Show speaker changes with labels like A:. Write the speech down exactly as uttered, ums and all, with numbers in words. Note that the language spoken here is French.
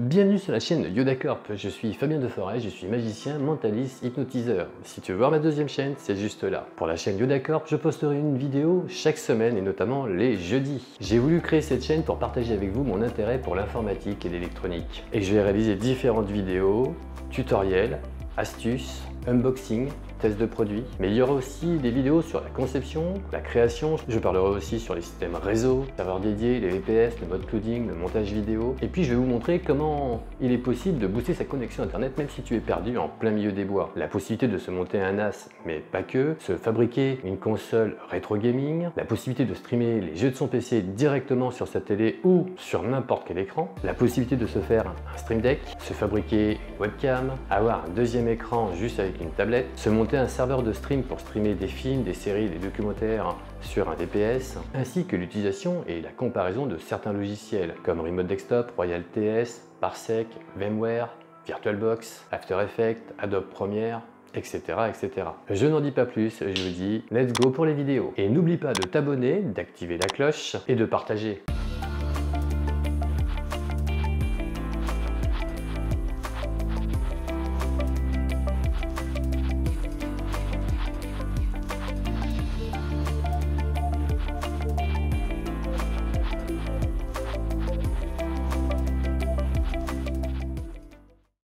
A: Bienvenue sur la chaîne YodaCorp, je suis Fabien Deforest, je suis magicien, mentaliste, hypnotiseur. Si tu veux voir ma deuxième chaîne, c'est juste là. Pour la chaîne YodaCorp, je posterai une vidéo chaque semaine et notamment les jeudis. J'ai voulu créer cette chaîne pour partager avec vous mon intérêt pour l'informatique et l'électronique. Et je vais réaliser différentes vidéos, tutoriels, astuces, unboxing, tests de produits, mais il y aura aussi des vidéos sur la conception, la création, je parlerai aussi sur les systèmes réseau, serveurs dédiés, les V P S, le mode clouding, le montage vidéo, et puis je vais vous montrer comment il est possible de booster sa connexion internet même si tu es perdu en plein milieu des bois. La possibilité de se monter un N A S, mais pas que, se fabriquer une console rétro gaming, la possibilité de streamer les jeux de son P C directement sur sa télé ou sur n'importe quel écran, la possibilité de se faire un Stream Deck, se fabriquer une webcam, avoir un deuxième écran juste avec une tablette, se monter un serveur de stream pour streamer des films, des séries, des documentaires sur un V P S, ainsi que l'utilisation et la comparaison de certains logiciels comme Remote Desktop, Royal T S, Parsec, VMware, VirtualBox, After Effects, Adobe Premiere, et cetera, et cetera. Je n'en dis pas plus, je vous dis let's go pour les vidéos. Et n'oublie pas de t'abonner, d'activer la cloche et de partager.